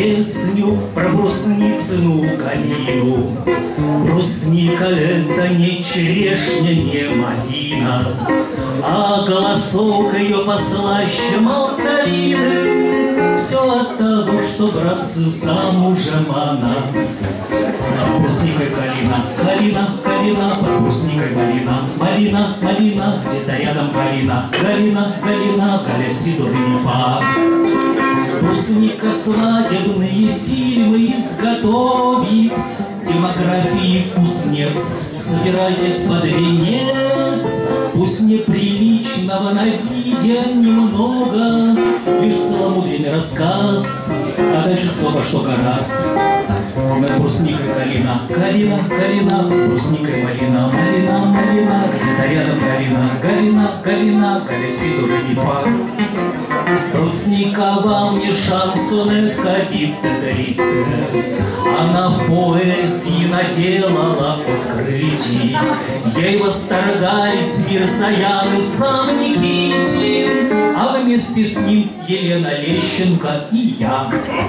песню про брусницыну калину. Брусника — это не черешня, не малина, а голосок ее послаще мандарины. Все от того, что, братцы, замужем она. Брусника и калина, калина, калина, под брусникой малина, малина, малина, где-то рядом галина, галина, галина, галя си до ре ми фа. Брусника свадебные фильмы изготовит, демографии кузнец, собирайтесь под венец. Пусть неприличного на виде немного, лишь целомудренный рассказ, а дальше кто во что гораст. Над брусникой калина, калина, калина, брусникой малина, малина, малина, где-то рядом галина, галина, галина, галя си до ре ми фа. Брусника вам не шансонетка, битте-ритте, она в поэзии наделала открытий. Ей восторгались Мирзаян и сам Никитин, а вместе с ним Елена Лещенко и я.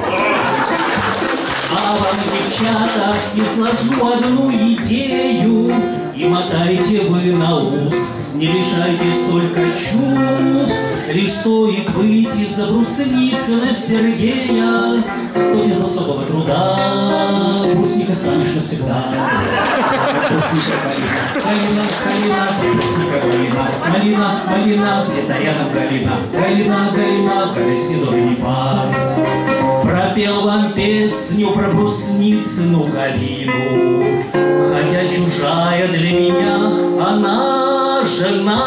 А вам, девчата, изложу одну идею, и мотайте вы на ус, не лишайтесь только чувств. Лишь стоит выйти за Брусницына Сергея, то без особого труда брусника станешь навсегда. Брусника калина, калина, брусника калина, малина, малина, где-то рядом галина, галина, галина, галя си до ре ми фа. Пропел вам песню про Брусницыну Галину, хотя чужая для меня она жена.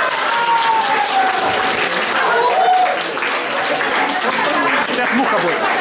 Сейчас муха будет.